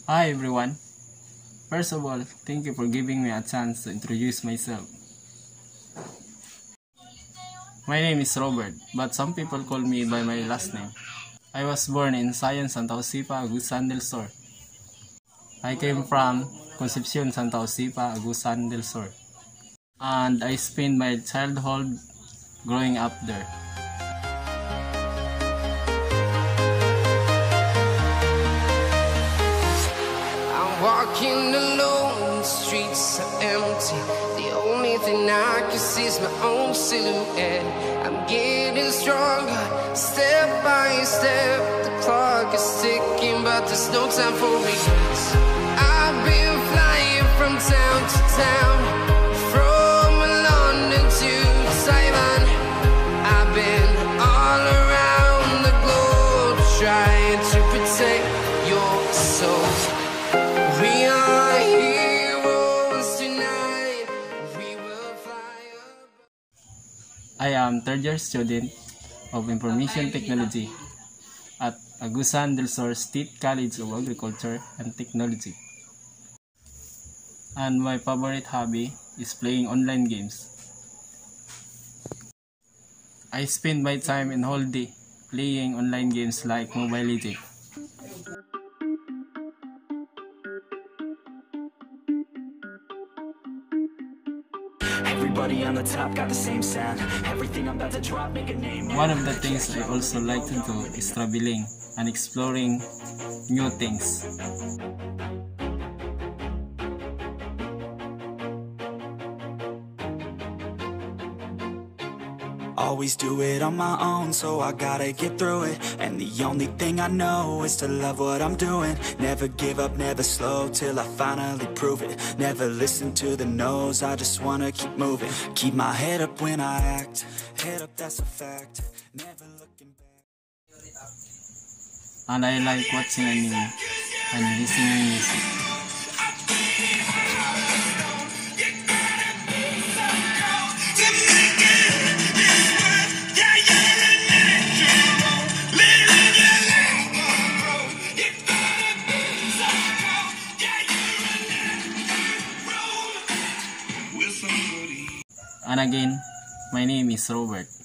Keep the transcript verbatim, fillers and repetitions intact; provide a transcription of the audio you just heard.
Hi everyone. First of all, thank you for giving me a chance to introduce myself. My name is Robert, but some people call me by my last name. I was born in Sayan, Santa Josipa, Agusan del Sur. I came from Concepcion, Santa Josipa, Agusan del Sur. And I spent my childhood growing up there. Walking alone, the streets are empty. The only thing I can see is my own silhouette. I'm getting stronger, step by step. The clock is ticking, but there's no time for regrets. I've been flying from town to town, from London to Taiwan. I've been all around the globe, trying to protect your soul. We are heroes tonight. We will fly up. I am third year student of Information Technology at Agusan del Sur State College of Agriculture and Technology. And my favorite hobby is playing online games. I spend my time in whole day playing online games like Mobile Legends. Everybody on the top got the same sound. Everything I'm about to drop, make a name. One of the things I also like to do is traveling and exploring new things. Always do it on my own, so I gotta get through it. And the only thing I know is to love what I'm doing. Never give up, never slow, till I finally prove it. Never listen to the no's, I just wanna keep moving. Keep my head up when I act, head up, that's a fact. Never looking back. And I like watching anime and listening music. And again, my name is Robert.